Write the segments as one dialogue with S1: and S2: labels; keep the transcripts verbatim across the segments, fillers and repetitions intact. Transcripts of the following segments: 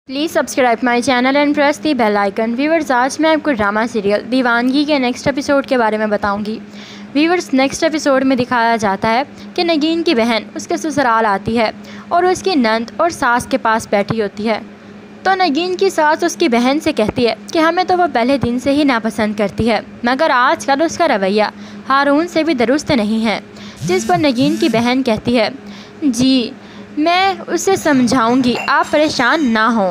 S1: Please subscribe my channel and press the bell icon. Viewers, आज मैं आपको drama serial दीवानगी के नेक्स्ट एपिसोड के बारे में बताऊंगी। व्यूवर्स, नेक्स्ट एपिसोड में दिखाया जाता है कि नगीन की बहन उसके ससुराल आती है और उसकी नंद और सास के पास बैठी होती है। तो नगीन की सास उसकी बहन से कहती है कि हमें तो वह पहले दिन से ही नापसंद करती है, मगर आजकल उसका रवैया हारून से भी दुरुस्त नहीं है। जिस पर नगीन की बहन कहती है, जी मैं उसे समझाऊंगी, आप परेशान ना हो।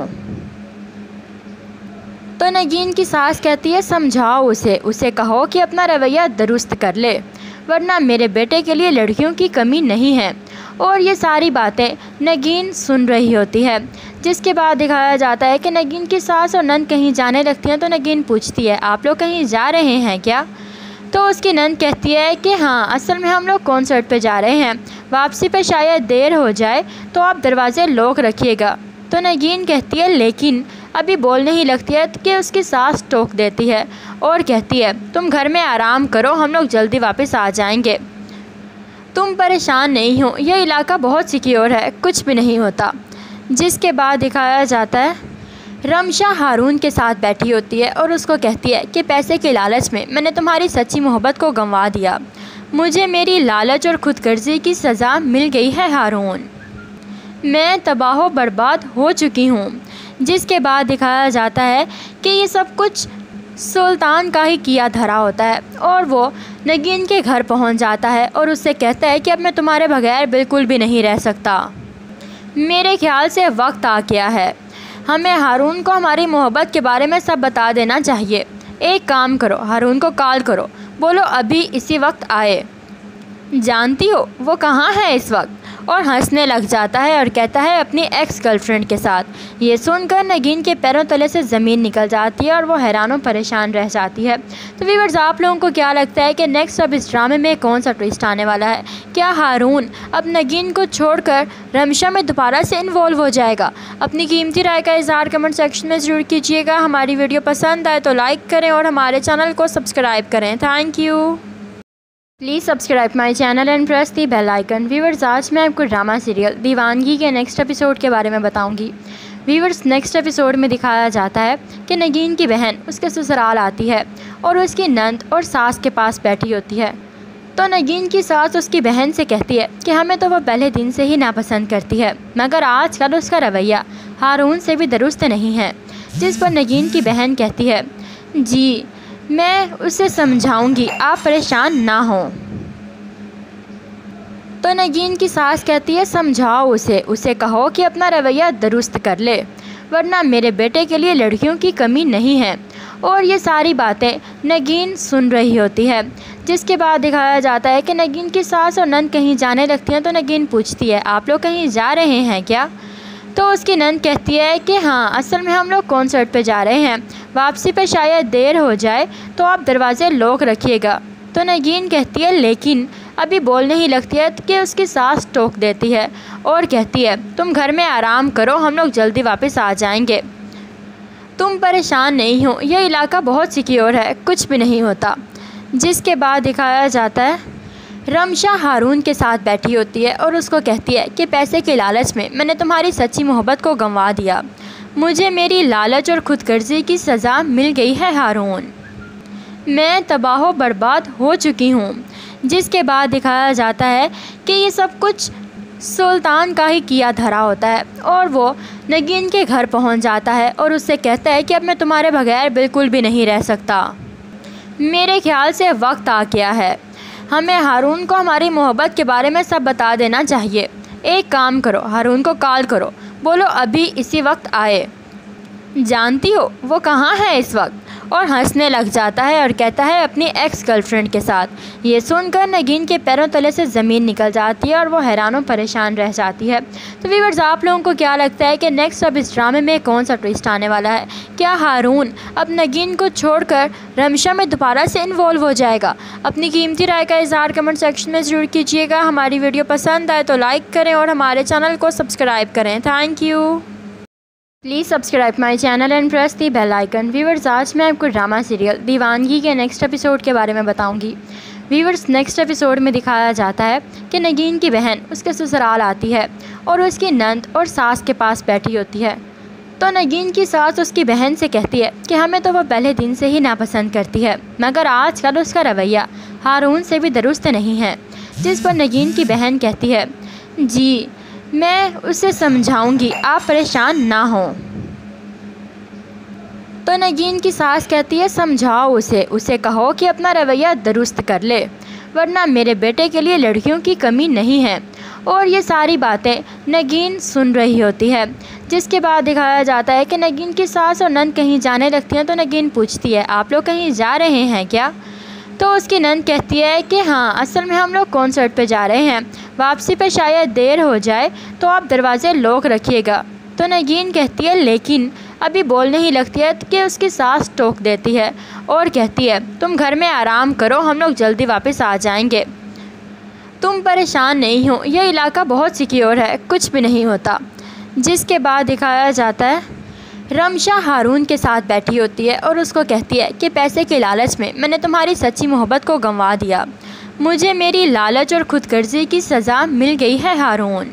S1: तो नगीन की सास कहती है, समझाओ उसे उसे कहो कि अपना रवैया दुरुस्त कर ले, वरना मेरे बेटे के लिए लड़कियों की कमी नहीं है। और ये सारी बातें नगीन सुन रही होती है। जिसके बाद दिखाया जाता है कि नगीन की सास और नंद कहीं जाने लगती हैं। तो नगीन पूछती है, आप लोग कहीं जा रहे हैं क्या? तो उसकी नंद कहती है कि हाँ, असल में हम लोग कॉन्सर्ट पे जा रहे हैं, वापसी पे शायद देर हो जाए तो आप दरवाज़े लॉक रखिएगा। तो नगीन कहती है, लेकिन अभी बोलने ही लगती है कि उसकी सास टोक देती है और कहती है, तुम घर में आराम करो, हम लोग जल्दी वापस आ जाएंगे, तुम परेशान नहीं हो, यह इलाका बहुत सिक्योर है, कुछ भी नहीं होता। जिसके बाद दिखाया जाता है रमशा हारून के साथ बैठी होती है और उसको कहती है कि पैसे के लालच में मैंने तुम्हारी सच्ची मोहब्बत को गंवा दिया, मुझे मेरी लालच और खुदगर्जी की सज़ा मिल गई है हारून, मैं तबाह बर्बाद हो चुकी हूँ। जिसके बाद दिखाया जाता है कि ये सब कुछ सुल्तान का ही किया धरा होता है और वो नगीन के घर पहुँच जाता है और उससे कहता है कि अब मैं तुम्हारे बगैर बिल्कुल भी नहीं रह सकता, मेरे ख्याल से वक्त आ गया है, हमें हारून को हमारी मोहब्बत के बारे में सब बता देना चाहिए। एक काम करो, हारून को कॉल करो, बोलो अभी इसी वक्त आए। जानती हो वो कहाँ है इस वक्त? और हंसने लग जाता है और कहता है अपनी एक्स गर्लफ्रेंड के साथ। ये सुनकर नगीन के पैरों तले से ज़मीन निकल जाती है और वो हैरान परेशान रह जाती है। तो व्यूअर्स, आप लोगों को क्या लगता है कि नेक्स्ट अब इस ड्रामे में कौन सा ट्विस्ट आने वाला है? क्या हारून अब नगीन को छोड़कर रमशा में दोबारा से इन्वॉल्व हो जाएगा? अपनी कीमती राय का इज़हार कमेंट सेक्शन में ज़रूर कीजिएगा। हमारी वीडियो पसंद आए तो लाइक करें और हमारे चैनल को सब्सक्राइब करें। Thank you. Please subscribe my channel and press the bell icon. Viewers, आज मैं आपको ड्रामा सीरियल दीवानगी के नेक्स्ट एपिसोड के बारे में बताऊंगी। व्यूवर्स, नेक्स्ट एपिसोड में दिखाया जाता है कि नगीन की बहन उसके ससुराल आती है और उसकी नंद और सास के पास बैठी होती है। तो नगीन की सास उसकी बहन से कहती है कि हमें तो वह पहले दिन से ही नापसंद करती है, मगर आजकल उसका रवैया हारून से भी दुरुस्त नहीं है। जिस पर नगीन की बहन कहती है, जी मैं उसे समझाऊंगी, आप परेशान ना हो। तो नगीन की सास कहती है, समझाओ उसे उसे कहो कि अपना रवैया दुरुस्त कर ले, वरना मेरे बेटे के लिए लड़कियों की कमी नहीं है। और ये सारी बातें नगीन सुन रही होती है। जिसके बाद दिखाया जाता है कि नगीन की सास और नंद कहीं जाने लगती हैं। तो नगीन पूछती है, आप लोग कहीं जा रहे हैं क्या? तो उसकी नंद कहती है कि हाँ, असल में हम लोग कॉन्सर्ट पे जा रहे हैं, वापसी पे शायद देर हो जाए तो आप दरवाज़े लॉक रखिएगा। तो नगीन कहती है, लेकिन अभी बोलने ही लगती है कि उसकी सास टोक देती है और कहती है, तुम घर में आराम करो, हम लोग जल्दी वापस आ जाएंगे, तुम परेशान नहीं हो, यह इलाका बहुत सिक्योर है, कुछ भी नहीं होता। जिसके बाद दिखाया जाता है रमशा हारून के साथ बैठी होती है और उसको कहती है कि पैसे के लालच में मैंने तुम्हारी सच्ची मोहब्बत को गंवा दिया, मुझे मेरी लालच और खुदगर्जी की सज़ा मिल गई है हारून, मैं तबाह बर्बाद हो चुकी हूँ। जिसके बाद दिखाया जाता है कि ये सब कुछ सुल्तान का ही किया धरा होता है और वो नगीन के घर पहुँच जाता है और उससे कहता है कि अब मैं तुम्हारे बगैर बिल्कुल भी नहीं रह सकता, मेरे ख्याल से वक्त आ गया है, हमें हारून को हमारी मोहब्बत के बारे में सब बता देना चाहिए। एक काम करो, हारून को कॉल करो, बोलो अभी इसी वक्त आए। जानती हो वो कहाँ है इस वक्त? और हंसने लग जाता है और कहता है अपनी एक्स गर्लफ्रेंड के साथ। ये सुनकर नगीन के पैरों तले से ज़मीन निकल जाती है और वो हैरान परेशान रह जाती है। तो व्यूअर्स, आप लोगों को क्या लगता है कि नेक्स्ट अब इस ड्रामे में कौन सा ट्विस्ट आने वाला है? क्या हारून अब नगीन को छोड़कर रमशा में दोबारा से इन्वॉल्व हो जाएगा? अपनी कीमती राय का इज़हार कमेंट सेक्शन में ज़रूर कीजिएगा। हमारी वीडियो पसंद आए तो लाइक करें और हमारे चैनल को सब्सक्राइब करें। Thank you. Please subscribe my channel and press the bell icon. Viewers, आज मैं आपको ड्रामा सीरियल दीवानगी के नेक्स्ट एपिसोड के बारे में बताऊंगी। व्यूवर्स, नेक्स्ट एपिसोड में दिखाया जाता है कि नगीन की बहन उसके ससुराल आती है और उसकी नंद और सास के पास बैठी होती है। तो नगीन की सास उसकी बहन से कहती है कि हमें तो वह पहले दिन से ही नापसंद करती है, मगर आजकल उसका रवैया हारून से भी दुरुस्त नहीं है। जिस पर नगीन की बहन कहती है, जी मैं उसे समझाऊंगी, आप परेशान ना हों। तो नगीन की सास कहती है, समझाओ उसे उसे कहो कि अपना रवैया दुरुस्त कर ले, वरना मेरे बेटे के लिए लड़कियों की कमी नहीं है। और ये सारी बातें नगीन सुन रही होती है। जिसके बाद दिखाया जाता है कि नगीन की सास और नंद कहीं जाने लगती हैं। तो नगीन पूछती है, आप लोग कहीं जा रहे हैं क्या? तो उसकी नंद कहती है कि हाँ, असल में हम लोग कॉन्सर्ट पे जा रहे हैं, वापसी पे शायद देर हो जाए तो आप दरवाज़े लॉक रखिएगा। तो नगीन कहती है, लेकिन अभी बोलने ही लगती है कि उसकी सास टोक देती है और कहती है, तुम घर में आराम करो, हम लोग जल्दी वापस आ जाएंगे, तुम परेशान नहीं हो, यह इलाका बहुत सिक्योर है, कुछ भी नहीं होता। जिसके बाद दिखाया जाता है रमशा हारून के साथ बैठी होती है और उसको कहती है कि पैसे के लालच में मैंने तुम्हारी सच्ची मोहब्बत को गंवा दिया, मुझे मेरी लालच और खुदगर्जी की सज़ा मिल गई है हारून,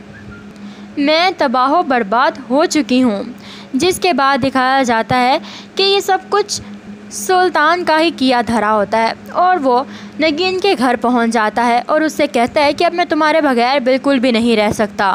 S1: मैं तबाह बर्बाद हो चुकी हूँ। जिसके बाद दिखाया जाता है कि ये सब कुछ सुल्तान का ही किया धरा होता है और वो नगीन के घर पहुंच जाता है और उससे कहता है कि अब मैं तुम्हारे बगैर बिल्कुल भी नहीं रह सकता,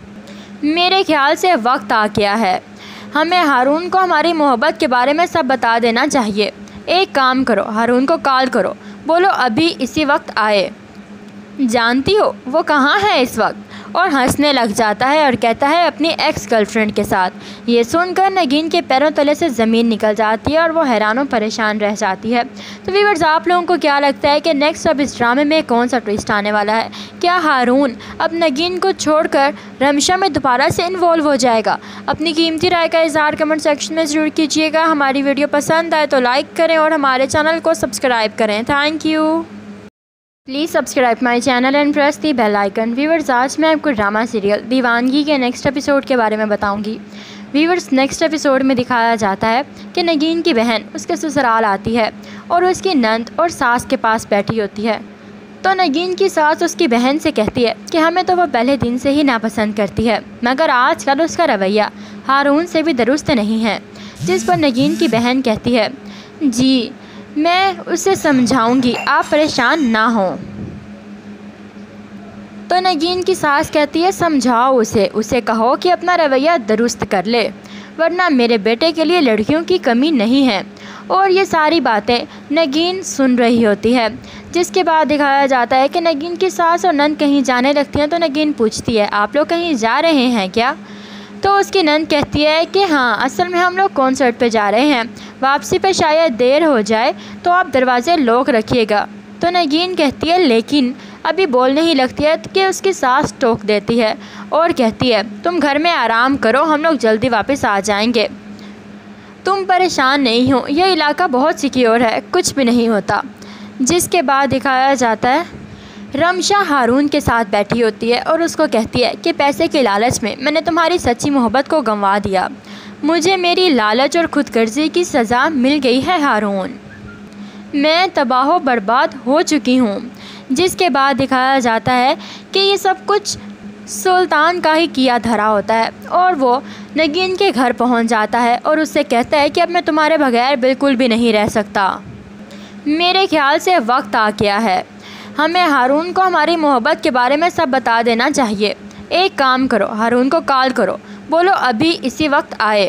S1: मेरे ख्याल से वक्त आ गया है, हमें हारून को हमारी मोहब्बत के बारे में सब बता देना चाहिए। एक काम करो, हारून को कॉल करो, बोलो अभी इसी वक्त आए, जानती हो वो कहाँ है इस वक्त? और हंसने लग जाता है और कहता है अपनी एक्स गर्लफ्रेंड के साथ। ये सुनकर नगीन के पैरों तले से ज़मीन निकल जाती है और वो हैरान और परेशान रह जाती है। तो व्यूअर्स, आप लोगों को क्या लगता है कि नेक्स्ट अब इस ड्रामे में कौन सा ट्विस्ट आने वाला है? क्या हारून अब नगीन को छोड़कर रमशा में दोबारा से इन्वॉल्व हो जाएगा? अपनी कीमती राय का इज़हार कमेंट सेक्शन में ज़रूर कीजिएगा। हमारी वीडियो पसंद आए तो लाइक करें और हमारे चैनल को सब्सक्राइब करें। Thank you. Please subscribe my channel and press the bell icon. Viewers, आज मैं आपको ड्रामा सीरियल दीवानगी के नेक्स्ट एपिसोड के बारे में बताऊंगी। व्यूअर्स, नेक्स्ट एपिसोड में दिखाया जाता है कि नगीन की बहन उसके ससुराल आती है और उसकी नंद और सास के पास बैठी होती है। तो नगीन की सास उसकी बहन से कहती है कि हमें तो वह पहले दिन से ही नापसंद करती है, मगर आजकल उसका रवैया हारून से भी दुरुस्त नहीं है। जिस पर नगीन की बहन कहती है, जी मैं उसे समझाऊंगी, आप परेशान ना हों। तो नगीन की सास कहती है, समझाओ उसे उसे कहो कि अपना रवैया दुरुस्त कर ले, वरना मेरे बेटे के लिए लड़कियों की कमी नहीं है। और ये सारी बातें नगीन सुन रही होती है। जिसके बाद दिखाया जाता है कि नगीन की सास और नंद कहीं जाने लगती हैं। तो नगीन पूछती है, आप लोग कहीं जा रहे हैं क्या? तो उसकी नंद कहती है कि हाँ, असल में हम लोग कॉन्सर्ट पे जा रहे हैं, वापसी पे शायद देर हो जाए तो आप दरवाज़े लॉक रखिएगा। तो नगीन कहती है, लेकिन अभी बोलने ही लगती है कि उसकी सास टोक देती है और कहती है, तुम घर में आराम करो, हम लोग जल्दी वापस आ जाएंगे, तुम परेशान नहीं हो, यह इलाका बहुत सिक्योर है, कुछ भी नहीं होता। जिसके बाद दिखाया जाता है रमशा हारून के साथ बैठी होती है और उसको कहती है कि पैसे के लालच में मैंने तुम्हारी सच्ची मोहब्बत को गंवा दिया, मुझे मेरी लालच और खुदगर्जी की सज़ा मिल गई है हारून, मैं तबाह बर्बाद हो चुकी हूँ। जिसके बाद दिखाया जाता है कि ये सब कुछ सुल्तान का ही किया धरा होता है और वो नगीन के घर पहुंच जाता है और उससे कहता है कि अब मैं तुम्हारे बगैर बिल्कुल भी नहीं रह सकता, मेरे ख्याल से वक्त आ गया है, हमें हारून को हमारी मोहब्बत के बारे में सब बता देना चाहिए। एक काम करो, हारून को कॉल करो, बोलो अभी इसी वक्त आए,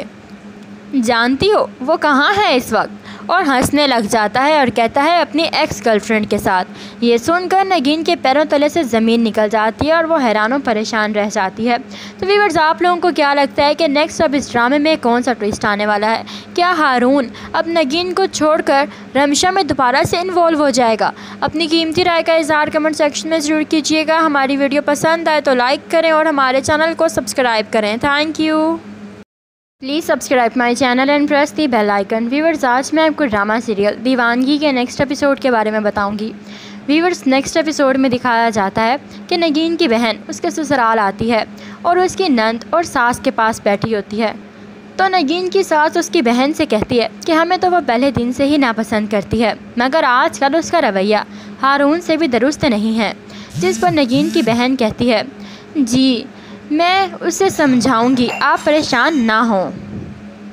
S1: जानती हो वो कहाँ है इस वक्त? और हंसने लग जाता है और कहता है अपनी एक्स गर्लफ्रेंड के साथ। ये सुनकर नगीन के पैरों तले से ज़मीन निकल जाती है और वो हैरान और परेशान रह जाती है। तो व्यूअर्स, आप लोगों को क्या लगता है कि नेक्स्ट अब इस ड्रामे में कौन सा ट्विस्ट आने वाला है? क्या हारून अब नगीन को छोड़कर रमशा में दोबारा से इन्वॉल्व हो जाएगा? अपनी कीमती राय का इज़हार कमेंट सेक्शन में ज़रूर कीजिएगा। हमारी वीडियो पसंद आए तो लाइक करें और हमारे चैनल को सब्सक्राइब करें। Thank you. Please subscribe my channel and press the bell icon. Viewers, आज मैं आपको ड्रामा सीरियल दीवानगी के नेक्स्ट एपिसोड के बारे में बताऊंगी। व्यूअर्स, नेक्स्ट एपिसोड में दिखाया जाता है कि नगीन की बहन उसके ससुराल आती है और उसकी नंद और सास के पास बैठी होती है। तो नगीन की सास उसकी बहन से कहती है कि हमें तो वह पहले दिन से ही नापसंद करती है, मगर आजकल उसका रवैया हारून से भी दुरुस्त नहीं है। जिस पर नगीन की बहन कहती है, जी मैं उसे समझाऊंगी, आप परेशान ना हों।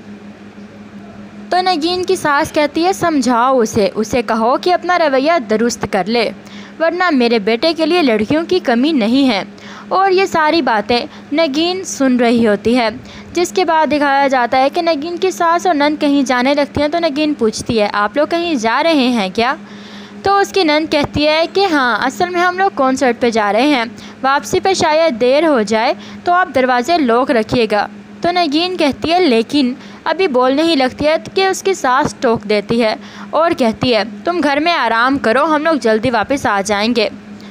S1: तो नगीन की सास कहती है समझाओ उसे उसे कहो कि अपना रवैया दुरुस्त कर ले, वरना मेरे बेटे के लिए लड़कियों की कमी नहीं है। और ये सारी बातें नगीन सुन रही होती है, जिसके बाद दिखाया जाता है कि नगीन की सास और नंद कहीं जाने लगती हैं। तो नगीन पूछती है आप लोग कहीं जा रहे हैं क्या? तो उसकी नंद कहती है कि हाँ, असल में हम लोग कॉन्सर्ट पे जा रहे हैं, वापसी पे शायद देर हो जाए तो आप दरवाज़े लॉक रखिएगा। तो नगीन कहती है लेकिन अभी बोलने ही लगती है कि उसकी सास टोक देती है और कहती है तुम घर में आराम करो, हम लोग जल्दी वापस आ जाएंगे,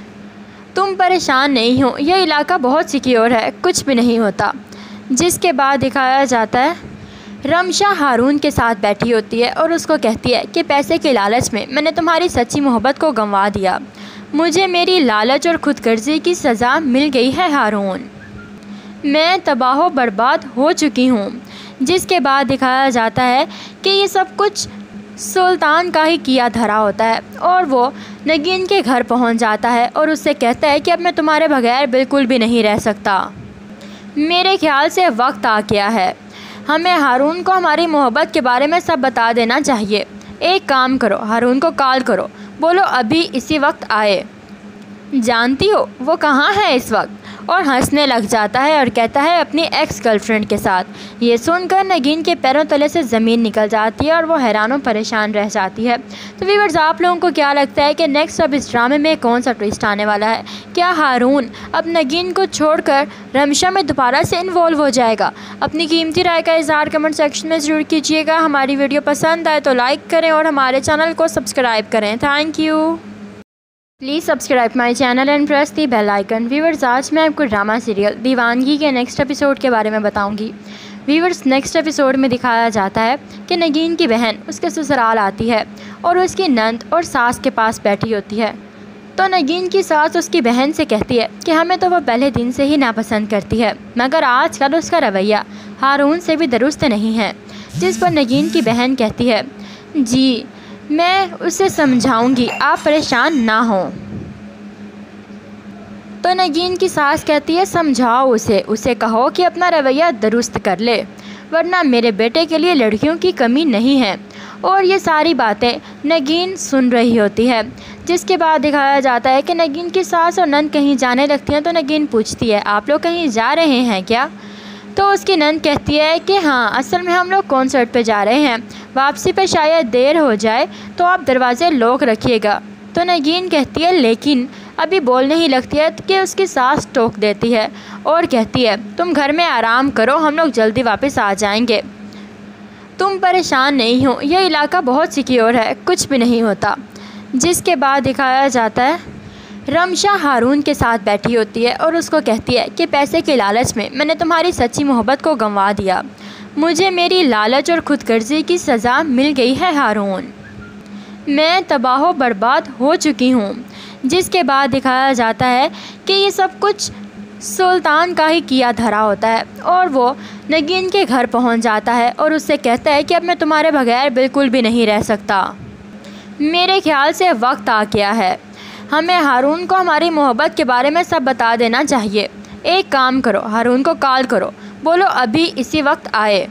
S1: तुम परेशान नहीं हो, यह इलाका बहुत सिक्योर है, कुछ भी नहीं होता। जिसके बाद दिखाया जाता है रमशा हारून के साथ बैठी होती है और उसको कहती है कि पैसे के लालच में मैंने तुम्हारी सच्ची मोहब्बत को गंवा दिया, मुझे मेरी लालच और खुदगर्जी की सज़ा मिल गई है हारून, मैं तबाह बर्बाद हो चुकी हूँ। जिसके बाद दिखाया जाता है कि ये सब कुछ सुल्तान का ही किया धरा होता है और वो नगीन के घर पहुंच जाता है और उससे कहता है कि अब मैं तुम्हारे बगैर बिल्कुल भी नहीं रह सकता, मेरे ख्याल से वक्त आ गया है, हमें हारून को हमारी मोहब्बत के बारे में सब बता देना चाहिए। एक काम करो, हारून को कॉल करो, बोलो अभी इसी वक्त आए, जानती हो वो कहाँ है इस वक्त? और हंसने लग जाता है और कहता है अपनी एक्स गर्लफ्रेंड के साथ। ये सुनकर नगीन के पैरों तले से ज़मीन निकल जाती है और वो हैरान परेशान रह जाती है। तो व्यूअर्स, आप लोगों को क्या लगता है कि नेक्स्ट अब इस ड्रामे में कौन सा ट्विस्ट आने वाला है? क्या हारून अब नगीन को छोड़कर रमशा में दोबारा से इन्वॉल्व हो जाएगा? अपनी कीमती राय का इज़हार कमेंट सेक्शन में ज़रूर कीजिएगा। हमारी वीडियो पसंद आए तो लाइक करें और हमारे चैनल को सब्सक्राइब करें। Thank you. Please subscribe my channel and press the bell icon. Viewers, आज मैं आपको ड्रामा सीरियल दीवानगी के नेक्स्ट एपिसोड के बारे में बताऊंगी। व्यूअर्स, नेक्स्ट एपिसोड में दिखाया जाता है कि नगीन की बहन उसके ससुराल आती है और उसकी नंद और सास के पास बैठी होती है। तो नगीन की सास उसकी बहन से कहती है कि हमें तो वह पहले दिन से ही नापसंद करती है, मगर आजकल उसका रवैया हारून से भी दुरुस्त नहीं है। जिस पर नगीन की बहन कहती है जी मैं उसे समझाऊंगी, आप परेशान ना हो। तो नगीन की सास कहती है समझाओ उसे उसे कहो कि अपना रवैया दुरुस्त कर ले, वरना मेरे बेटे के लिए लड़कियों की कमी नहीं है। और ये सारी बातें नगीन सुन रही होती है, जिसके बाद दिखाया जाता है कि नगीन की सास और नंद कहीं जाने लगती हैं। तो नगीन पूछती है आप लोग कहीं जा रहे हैं क्या? तो उसकी नंद कहती है कि हाँ, असल में हम लोग कॉन्सर्ट पे जा रहे हैं, वापसी पे शायद देर हो जाए तो आप दरवाज़े लॉक रखिएगा। तो नगीन कहती है लेकिन अभी बोलने ही लगती है कि उसकी सास टोक देती है और कहती है तुम घर में आराम करो, हम लोग जल्दी वापस आ जाएंगे, तुम परेशान नहीं हो, यह इलाका बहुत सिक्योर है, कुछ भी नहीं होता। जिसके बाद दिखाया जाता है रमशा हारून के साथ बैठी होती है और उसको कहती है कि पैसे के लालच में मैंने तुम्हारी सच्ची मोहब्बत को गंवा दिया, मुझे मेरी लालच और खुदगर्जी की सज़ा मिल गई है हारून, मैं तबाह बर्बाद हो चुकी हूँ। जिसके बाद दिखाया जाता है कि ये सब कुछ सुल्तान का ही किया धरा होता है और वो नगीन के घर पहुंच जाता है और उससे कहता है कि अब मैं तुम्हारे बगैर बिल्कुल भी नहीं रह सकता, मेरे ख्याल से वक्त आ गया है, हमें हारून को हमारी मोहब्बत के बारे में सब बता देना चाहिए। एक काम करो, हारून को कॉल करो, बोलो अभी इसी वक्त आए,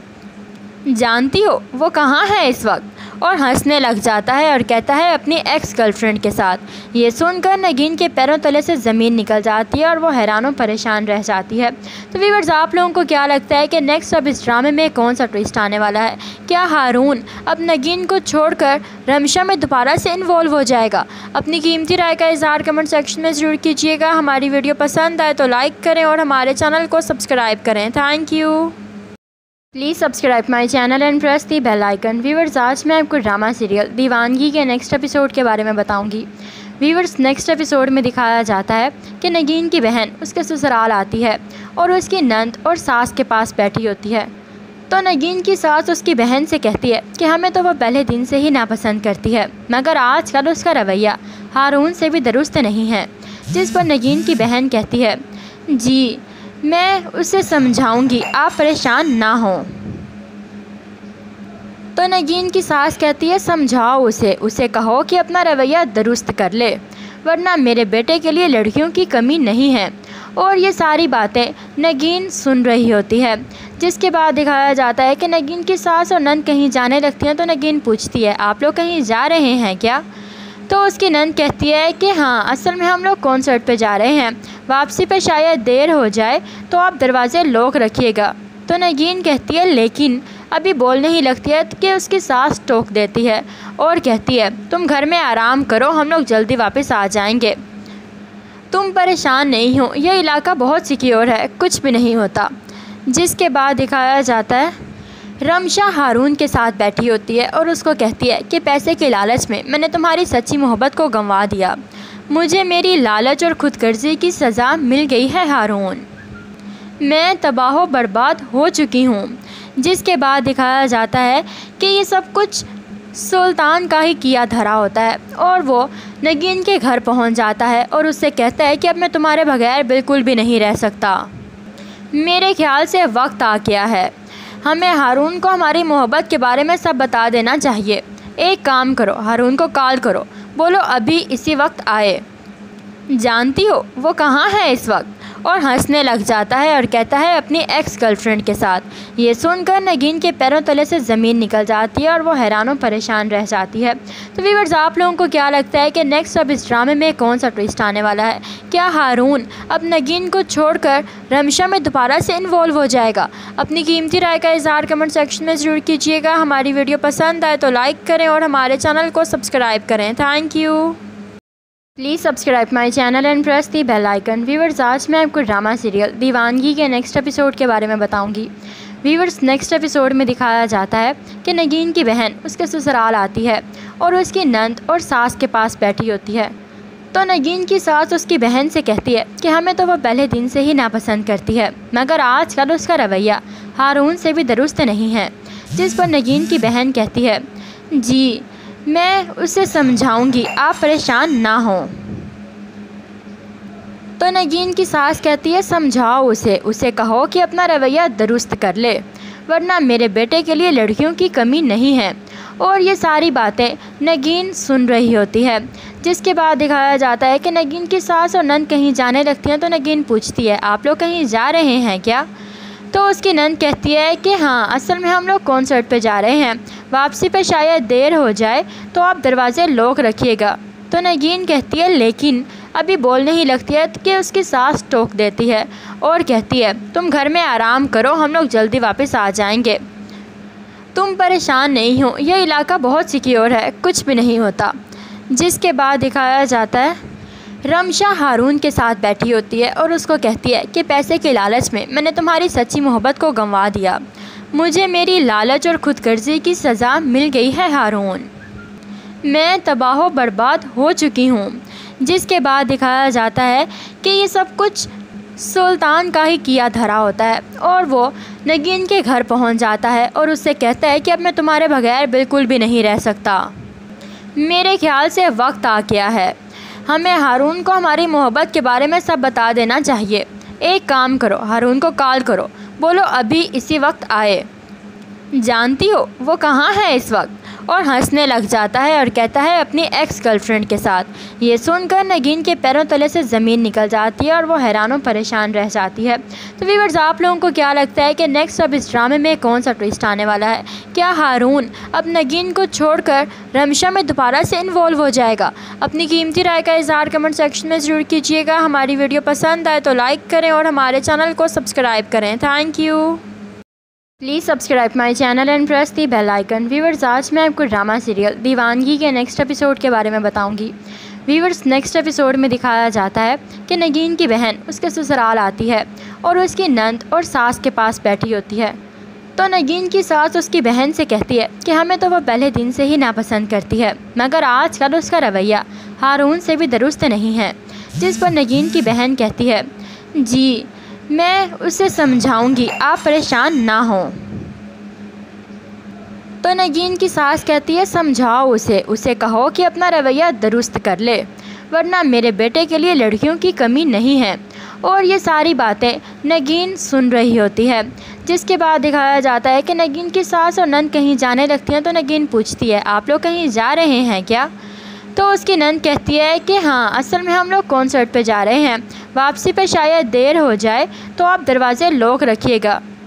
S1: जानती हो वो कहाँ है इस वक्त? और हंसने लग जाता है और कहता है अपनी एक्स गर्लफ्रेंड के साथ। ये सुनकर नगीन के पैरों तले से ज़मीन निकल जाती है और वो हैरान परेशान रह जाती है। तो व्यूअर्स, आप लोगों को क्या लगता है कि नेक्स्ट अब इस ड्रामे में कौन सा ट्विस्ट आने वाला है? क्या हारून अब नगीन को छोड़कर रमशा में दोबारा से इन्वॉल्व हो जाएगा? अपनी कीमती राय का इज़हार कमेंट सेक्शन में ज़रूर कीजिएगा। हमारी वीडियो पसंद आए तो लाइक करें और हमारे चैनल को सब्सक्राइब करें। Thank you. Please subscribe my channel and press the bell icon. Viewers, आज मैं आपको ड्रामा सीरियल दीवानगी के नेक्स्ट एपिसोड के बारे में बताऊंगी। व्यूअर्स, नेक्स्ट एपिसोड में दिखाया जाता है कि नगीन की बहन उसके ससुराल आती है और उसकी नंद और सास के पास बैठी होती है। तो नगीन की सास उसकी बहन से कहती है कि हमें तो वह पहले दिन से ही नापसंद करती है, मगर आजकल उसका रवैया हारून से भी दुरुस्त नहीं है। जिस पर नगीन की बहन कहती है जी मैं उसे समझाऊंगी, आप परेशान ना हो। तो नगीन की सास कहती है समझाओ उसे उसे कहो कि अपना रवैया दुरुस्त कर ले, वरना मेरे बेटे के लिए लड़कियों की कमी नहीं है। और ये सारी बातें नगीन सुन रही होती है, जिसके बाद दिखाया जाता है कि नगीन की सास और नंद कहीं जाने लगती हैं तो नगीन पूछती है, आप लोग कहीं जा रहे हैं क्या? तो उसकी नंद कहती है कि हाँ, असल में हम लोग कॉन्सर्ट पे जा रहे हैं, वापसी पे शायद देर हो जाए तो आप दरवाज़े लॉक रखिएगा। तो नगीन कहती है, लेकिन अभी बोलने ही लगती है कि उसकी सास टोक देती है और कहती है, तुम घर में आराम करो, हम लोग जल्दी वापस आ जाएंगे, तुम परेशान नहीं हो, यह इलाका बहुत सिक्योर है, कुछ भी नहीं होता। जिसके बाद दिखाया जाता है रमशा हारून के साथ बैठी होती है और उसको कहती है कि पैसे के लालच में मैंने तुम्हारी सच्ची मोहब्बत को गंवा दिया, मुझे मेरी लालच और खुदगर्जी की सज़ा मिल गई है हारून, मैं तबाह बर्बाद हो चुकी हूँ। जिसके बाद दिखाया जाता है कि ये सब कुछ सुल्तान का ही किया धरा होता है और वो नगीन के घर पहुंच जाता है और उससे कहता है कि अब मैं तुम्हारे बगैर बिल्कुल भी नहीं रह सकता, मेरे ख्याल से वक्त आ गया है, हमें हारून को हमारी मोहब्बत के बारे में सब बता देना चाहिए। एक काम करो, हारून को कॉल करो, बोलो अभी इसी वक्त आए। जानती हो वो कहाँ है इस वक्त? और हंसने लग जाता है और कहता है अपनी एक्स गर्लफ्रेंड के साथ। ये सुनकर नगीन के पैरों तले से ज़मीन निकल जाती है और वो हैरान परेशान रह जाती है। तो व्यूअर्स, आप लोगों को क्या लगता है कि नेक्स्ट अब इस ड्रामे में कौन सा ट्विस्ट आने वाला है? क्या हारून अब नगीन को छोड़कर रमशा में दोबारा से इन्वॉल्व हो जाएगा? अपनी कीमती राय का इज़हार कमेंट सेक्शन में ज़रूर कीजिएगा। हमारी वीडियो पसंद आए तो लाइक करें और हमारे चैनल को सब्सक्राइब करें। Thank you. Please subscribe my channel and press the bell icon. Viewers, आज मैं आपको ड्रामा सीरियल दीवानगी के नेक्स्ट एपिसोड के बारे में बताऊंगी। व्यूअर्स, नेक्स्ट एपिसोड में दिखाया जाता है कि नगीन की बहन उसके ससुराल आती है और उसकी नंद और सास के पास बैठी होती है। तो नगीन की सास उसकी बहन से कहती है कि हमें तो वह पहले दिन से ही नापसंद करती है, मगर आजकल उसका रवैया हारून से भी दुरुस्त नहीं है। जिस पर नगीन की बहन कहती है, जी मैं उसे समझाऊंगी, आप परेशान ना हो। तो नगीन की सास कहती है, समझाओ उसे, उसे कहो कि अपना रवैया दुरुस्त कर ले, वरना मेरे बेटे के लिए लड़कियों की कमी नहीं है। और ये सारी बातें नगीन सुन रही होती है। जिसके बाद दिखाया जाता है कि नगीन की सास और नंद कहीं जाने लगती हैं तो नगीन पूछती है, आप लोग कहीं जा रहे हैं क्या? तो उसकी नंद कहती है कि हाँ, असल में हम लोग कॉन्सर्ट पे जा रहे हैं, वापसी पे शायद देर हो जाए तो आप दरवाज़े लॉक रखिएगा। तो नगीन कहती है, लेकिन अभी बोलने ही लगती है कि उसकी सास टोक देती है और कहती है, तुम घर में आराम करो, हम लोग जल्दी वापस आ जाएंगे, तुम परेशान नहीं हो, यह इलाका बहुत सिक्योर है, कुछ भी नहीं होता। जिसके बाद दिखाया जाता है रमशा हारून के साथ बैठी होती है और उसको कहती है कि पैसे के लालच में मैंने तुम्हारी सच्ची मोहब्बत को गंवा दिया, मुझे मेरी लालच और खुदगर्जी की सज़ा मिल गई है हारून, मैं तबाह बर्बाद हो चुकी हूँ। जिसके बाद दिखाया जाता है कि ये सब कुछ सुल्तान का ही किया धरा होता है और वो नगीन के घर पहुंच जाता है और उससे कहता है कि अब मैं तुम्हारे बगैर बिल्कुल भी नहीं रह सकता, मेरे ख्याल से वक्त आ गया है, हमें हारून को हमारी मोहब्बत के बारे में सब बता देना चाहिए। एक काम करो, हारून को कॉल करो, बोलो अभी इसी वक्त आए। जानती हो वो कहाँ है इस वक्त? और हंसने लग जाता है और कहता है अपनी एक्स गर्लफ्रेंड के साथ। ये सुनकर नगीन के पैरों तले से ज़मीन निकल जाती है और वो हैरान परेशान रह जाती है। तो व्यूअर्स, आप लोगों को क्या लगता है कि नेक्स्ट अब इस ड्रामे में कौन सा ट्विस्ट आने वाला है? क्या हारून अब नगीन को छोड़कर रमशा में दोबारा से इन्वॉल्व हो जाएगा? अपनी कीमती राय का इज़हार कमेंट सेक्शन में ज़रूर कीजिएगा। हमारी वीडियो पसंद आए तो लाइक करें और हमारे चैनल को सब्सक्राइब करें। Thank you. Please subscribe my channel and press the bell icon. Viewers, आज मैं आपको ड्रामा सीरियल दीवानगी के नेक्स्ट एपिसोड के बारे में बताऊंगी। व्यूअर्स, नेक्स्ट एपिसोड में दिखाया जाता है कि नगीन की बहन उसके ससुराल आती है और उसकी नंद और सास के पास बैठी होती है। तो नगीन की सास उसकी बहन से कहती है कि हमें तो वह पहले दिन से ही नापसंद करती है, मगर आजकल उसका रवैया हारून से भी दुरुस्त नहीं है। जिस पर नगीन की बहन कहती है, जी मैं उसे समझाऊंगी, आप परेशान ना हो। तो नगीन की सास कहती है, समझाओ उसे, उसे कहो कि अपना रवैया दुरुस्त कर ले, वरना मेरे बेटे के लिए लड़कियों की कमी नहीं है। और ये सारी बातें नगीन सुन रही होती है। जिसके बाद दिखाया जाता है कि नगीन की सास और नंद कहीं जाने लगती हैं तो नगीन पूछती है, आप लोग कहीं जा रहे हैं क्या? तो उसकी नंद कहती है कि हाँ, असल में हम लोग कॉन्सर्ट पे जा रहे हैं, वापसी पे शायद देर हो जाए तो आप दरवाज़े लॉक रखिएगा।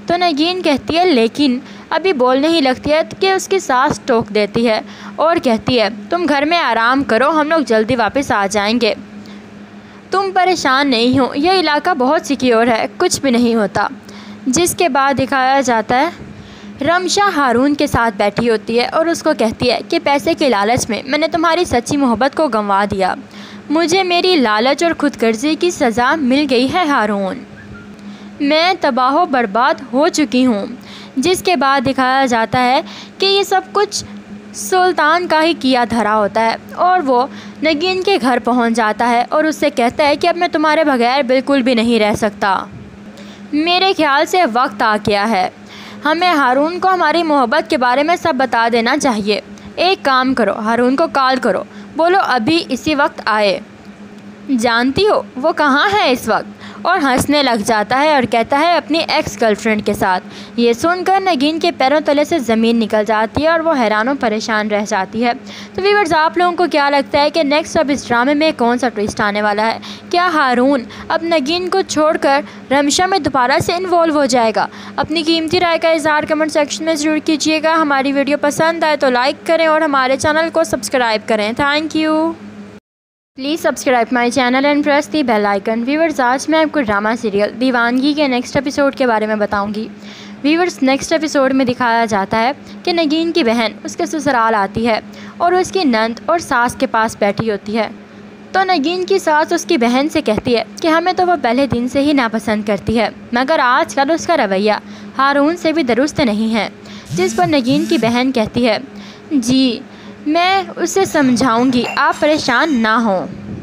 S1: तो नगीन कहती है लेकिन अभी बोलने ही लगती है कि उसकी सास टोक देती है और कहती है तुम घर में आराम करो, हम लोग जल्दी वापस आ जाएंगे। तुम परेशान नहीं हो, यह इलाका बहुत सिक्योर है, कुछ भी नहीं होता। जिसके बाद दिखाया जाता है रमशा हारून के साथ बैठी होती है और उसको कहती है कि पैसे के लालच में मैंने तुम्हारी सच्ची मोहब्बत को गंवा दिया। मुझे मेरी लालच और खुदगर्जी की सज़ा मिल गई है हारून, मैं तबाह बर्बाद हो चुकी हूँ। जिसके बाद दिखाया जाता है कि ये सब कुछ सुल्तान का ही किया धरा होता है और वो नगीन के घर पहुँच जाता है और उससे कहता है कि अब मैं तुम्हारे बगैर बिल्कुल भी नहीं रह सकता। मेरे ख्याल से वक्त आ गया है, हमें हारून को हमारी मोहब्बत के बारे में सब बता देना चाहिए। एक काम करो, हारून को कॉल करो, बोलो अभी इसी वक्त आए। जानती हो वो कहाँ है इस वक्त? और हंसने लग जाता है और कहता है अपनी एक्स गर्लफ्रेंड के साथ। ये सुनकर नगीन के पैरों तले से ज़मीन निकल जाती है और वो हैरान और परेशान रह जाती है। तो व्यूअर्स, आप लोगों को क्या लगता है कि नेक्स्ट अब इस ड्रामे में कौन सा ट्विस्ट आने वाला है? क्या हारून अब नगीन को छोड़कर रमशा में दोबारा से इन्वॉल्व हो जाएगा? अपनी कीमती राय का इज़हार कमेंट सेक्शन में ज़रूर कीजिएगा। हमारी वीडियो पसंद आए तो लाइक करें और हमारे चैनल को सब्सक्राइब करें। Thank you. Please subscribe my channel and press the bell icon. Viewers, आज मैं आपको ड्रामा सीरियल दीवानगी के नेक्स्ट एपिसोड के बारे में बताऊंगी। व्यूअर्स, नेक्स्ट एपिसोड में दिखाया जाता है कि नगीन की बहन उसके ससुराल आती है और उसकी नंद और सास के पास बैठी होती है। तो नगीन की सास उसकी बहन से कहती है कि हमें तो वह पहले दिन से ही नापसंद करती है, मगर आजकल उसका रवैया हारून से भी दुरुस्त नहीं है। जिस पर नगीन की बहन कहती है जी मैं उसे समझाऊंगी, आप परेशान ना हो।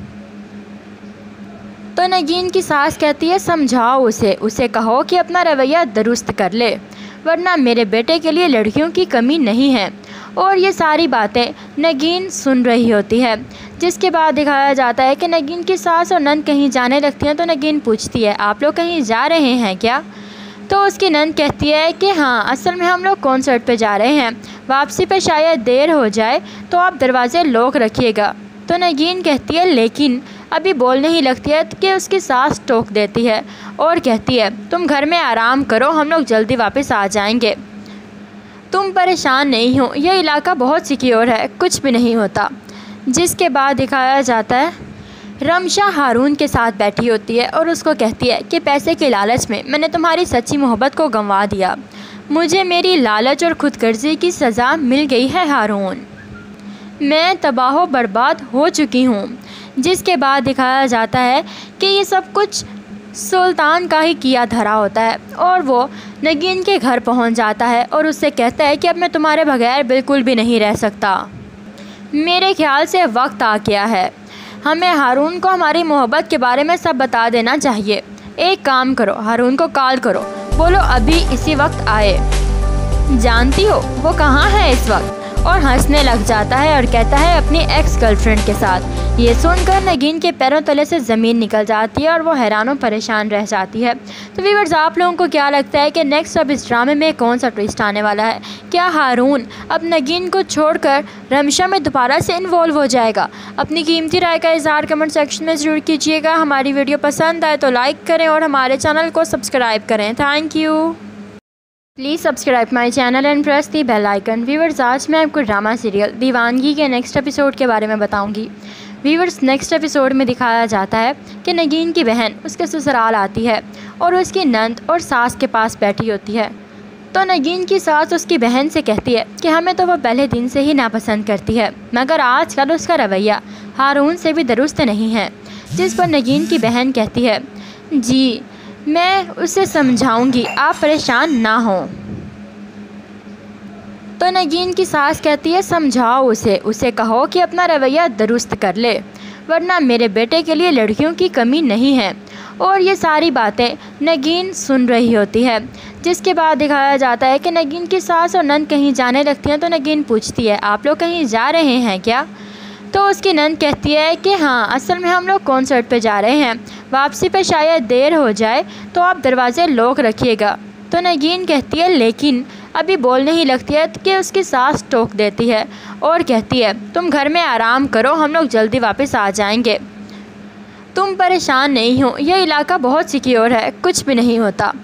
S1: तो नगीन की सास कहती है समझाओ उसे, उसे कहो कि अपना रवैया दुरुस्त कर ले, वरना मेरे बेटे के लिए लड़कियों की कमी नहीं है। और ये सारी बातें नगीन सुन रही होती है। जिसके बाद दिखाया जाता है कि नगीन की सास और नंद कहीं जाने लगती हैं। तो नगीन पूछती है आप लोग कहीं जा रहे हैं क्या? तो उसकी नंद कहती है कि हाँ, असल में हम लोग कॉन्सर्ट पे जा रहे हैं, वापसी पे शायद देर हो जाए तो आप दरवाज़े लॉक रखिएगा। तो नगीन कहती है लेकिन अभी बोलने ही लगती है कि उसकी सास टोक देती है और कहती है तुम घर में आराम करो, हम लोग जल्दी वापस आ जाएंगे। तुम परेशान नहीं हो, यह इलाका बहुत सिक्योर है, कुछ भी नहीं होता। जिसके बाद दिखाया जाता है रमशा हारून के साथ बैठी होती है और उसको कहती है कि पैसे के लालच में मैंने तुम्हारी सच्ची मोहब्बत को गंवा दिया। मुझे मेरी लालच और खुदगर्जी की सज़ा मिल गई है हारून, मैं तबाह बर्बाद हो चुकी हूँ। जिसके बाद दिखाया जाता है कि ये सब कुछ सुल्तान का ही किया धरा होता है और वो नगीन के घर पहुँच जाता है और उससे कहता है कि अब मैं तुम्हारे बगैर बिल्कुल भी नहीं रह सकता। मेरे ख्याल से वक्त आ गया है, हमें हारून को हमारी मोहब्बत के बारे में सब बता देना चाहिए। एक काम करो, हारून को कॉल करो, बोलो अभी इसी वक्त आए। जानती हो वो कहाँ है इस वक्त? और हंसने लग जाता है और कहता है अपनी एक्स गर्लफ्रेंड के साथ। ये सुनकर नगीन के पैरों तले से ज़मीन निकल जाती है और वो हैरान और परेशान रह जाती है। तो व्यूअर्स, आप लोगों को क्या लगता है कि नेक्स्ट अब इस ड्रामे में कौन सा ट्विस्ट आने वाला है? क्या हारून अब नगीन को छोड़कर रमशा में दोबारा से इन्वॉल्व हो जाएगा? अपनी कीमती राय का इज़हार कमेंट सेक्शन में ज़रूर कीजिएगा। हमारी वीडियो पसंद आए तो लाइक करें और हमारे चैनल को सब्सक्राइब करें। Thank you. Please subscribe my channel and press the bell icon. Viewers, आज मैं आपको ड्रामा सीरियल दीवानगी के नेक्स्ट एपिसोड के बारे में बताऊंगी। व्यूअर्स, नेक्स्ट एपिसोड में दिखाया जाता है कि नगीन की बहन उसके ससुराल आती है और उसकी नंद और सास के पास बैठी होती है। तो नगीन की सास उसकी बहन से कहती है कि हमें तो वह पहले दिन से ही नापसंद करती है, मगर आजकल उसका रवैया हारून से भी दुरुस्त नहीं है। जिस पर नगीन की बहन कहती है जी मैं उसे समझाऊंगी, आप परेशान ना हो। तो नगीन की सास कहती है समझाओ उसे, उसे कहो कि अपना रवैया दुरुस्त कर ले, वरना मेरे बेटे के लिए लड़कियों की कमी नहीं है। और ये सारी बातें नगीन सुन रही होती है। जिसके बाद दिखाया जाता है कि नगीन की सास और नंद कहीं जाने लगती हैं। तो नगीन पूछती है आप लोग कहीं जा रहे हैं क्या? तो उसकी नंद कहती है कि हाँ, असल में हम लोग कॉन्सर्ट पे जा रहे हैं, वापसी पे शायद देर हो जाए तो आप दरवाज़े लॉक रखिएगा। तो नगीन कहती है लेकिन अभी बोलने ही लगती है कि उसकी सास टोक देती है और कहती है तुम घर में आराम करो, हम लोग जल्दी वापस आ जाएंगे। तुम परेशान नहीं हो, यह इलाका बहुत सिक्योर है, कुछ भी नहीं होता।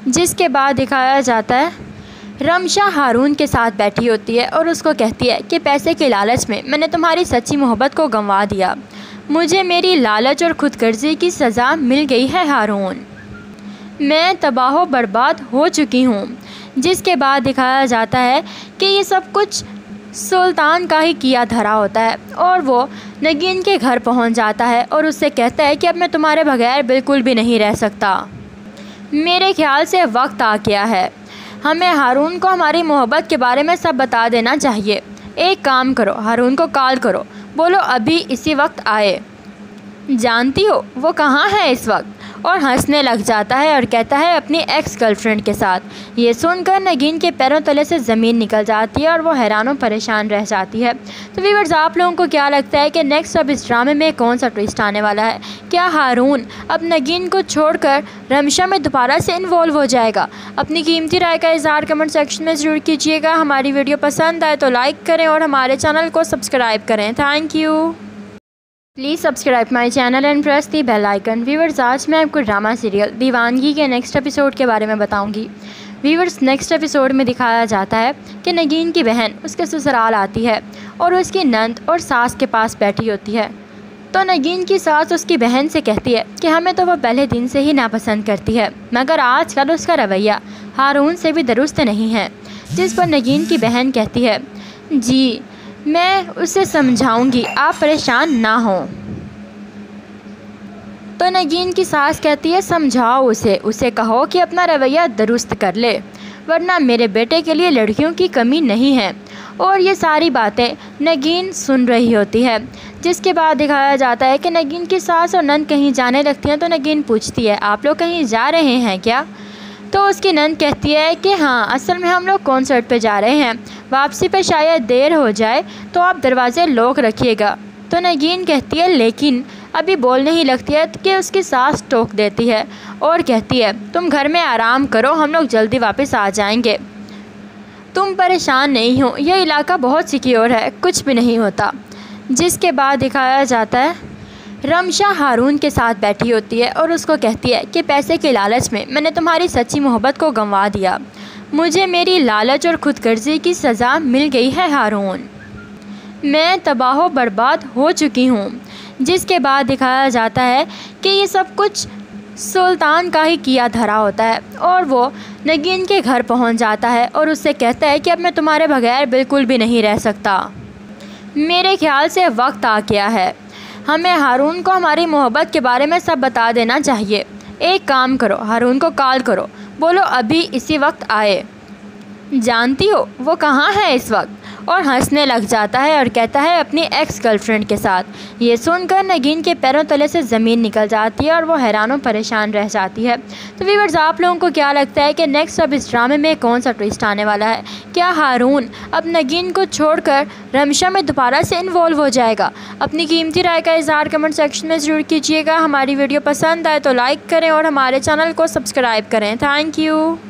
S1: जिसके बाद दिखाया जाता है रमशा हारून के साथ बैठी होती है और उसको कहती है कि पैसे के लालच में मैंने तुम्हारी सच्ची मोहब्बत को गंवा दिया। मुझे मेरी लालच और खुदगर्जी की सज़ा मिल गई है हारून। मैं तबाह बर्बाद हो चुकी हूँ। जिसके बाद दिखाया जाता है कि ये सब कुछ सुल्तान का ही किया धरा होता है और वो नगीन के घर पहुँच जाता है और उससे कहता है कि अब मैं तुम्हारे बगैर बिल्कुल भी नहीं रह सकता। मेरे ख्याल से वक्त आ गया है, हमें हारून को हमारी मोहब्बत के बारे में सब बता देना चाहिए। एक काम करो, हारून को कॉल करो, बोलो अभी इसी वक्त आए। जानती हो वो कहाँ है इस वक्त? और हंसने लग जाता है और कहता है अपनी एक्स गर्लफ्रेंड के साथ। ये सुनकर नगीन के पैरों तले से ज़मीन निकल जाती है और वो हैरान परेशान रह जाती है। तो व्यूअर्स, आप लोगों को क्या लगता है कि नेक्स्ट अब इस ड्रामे में कौन सा ट्विस्ट आने वाला है? क्या हारून अब नगीन को छोड़कर रमशा में दोबारा से इन्वॉल्व हो जाएगा? अपनी कीमती राय का इज़हार कमेंट सेक्शन में ज़रूर कीजिएगा। हमारी वीडियो पसंद आए तो लाइक करें और हमारे चैनल को सब्सक्राइब करें। Thank you. Please subscribe my channel and press the bell icon. Viewers, आज मैं आपको ड्रामा सीरियल दीवानगी के नेक्स्ट एपिसोड के बारे में बताऊंगी। व्यूअर्स, नेक्स्ट एपिसोड में दिखाया जाता है कि नगीन की बहन उसके ससुराल आती है और उसकी नंद और सास के पास बैठी होती है। तो नगीन की सास उसकी बहन से कहती है कि हमें तो वह पहले दिन से ही नापसंद करती है, मगर आजकल उसका रवैया हारून से भी दुरुस्त नहीं है। जिस पर नगीन की बहन कहती है, जी मैं उसे समझाऊंगी, आप परेशान ना हों। तो नगीन की सास कहती है, समझाओ उसे उसे कहो कि अपना रवैया दुरुस्त कर ले, वरना मेरे बेटे के लिए लड़कियों की कमी नहीं है। और ये सारी बातें नगीन सुन रही होती है। जिसके बाद दिखाया जाता है कि नगीन की सास और नंद कहीं जाने लगती हैं। तो नगीन पूछती है, आप लोग कहीं जा रहे हैं क्या? तो उसकी नंद कहती है कि हाँ, असल में हम लोग कॉन्सर्ट पे जा रहे हैं, वापसी पे शायद देर हो जाए तो आप दरवाज़े लॉक रखिएगा। तो नगीन कहती है, लेकिन अभी बोलने ही लगती है कि उसकी सास टोक देती है और कहती है, तुम घर में आराम करो, हम लोग जल्दी वापस आ जाएंगे, तुम परेशान नहीं हो, यह इलाका बहुत सिक्योर है, कुछ भी नहीं होता। जिसके बाद दिखाया जाता है रमशा हारून के साथ बैठी होती है और उसको कहती है कि पैसे के लालच में मैंने तुम्हारी सच्ची मोहब्बत को गंवा दिया। मुझे मेरी लालच और खुदगर्जी की सज़ा मिल गई है हारून। मैं तबाह बर्बाद हो चुकी हूँ। जिसके बाद दिखाया जाता है कि ये सब कुछ सुल्तान का ही किया धरा होता है और वो नगीन के घर पहुँच जाता है और उससे कहता है कि अब मैं तुम्हारे बगैर बिल्कुल भी नहीं रह सकता। मेरे ख्याल से वक्त आ गया है, हमें हारून को हमारी मोहब्बत के बारे में सब बता देना चाहिए। एक काम करो, हारून को कॉल करो, बोलो अभी इसी वक्त आए। जानती हो वो कहाँ है इस वक्त? और हंसने लग जाता है और कहता है अपनी एक्स गर्लफ्रेंड के साथ। ये सुनकर नगीन के पैरों तले से ज़मीन निकल जाती है और वो हैरान परेशान रह जाती है। तो व्यूअर्स, आप लोगों को क्या लगता है कि नेक्स्ट अब इस ड्रामे में कौन सा ट्विस्ट आने वाला है? क्या हारून अब नगीन को छोड़कर रमशा में दोबारा से इन्वॉल्व हो जाएगा? अपनी कीमती राय का इज़हार कमेंट सेक्शन में ज़रूर कीजिएगा। हमारी वीडियो पसंद आए तो लाइक करें और हमारे चैनल को सब्सक्राइब करें। Thank you.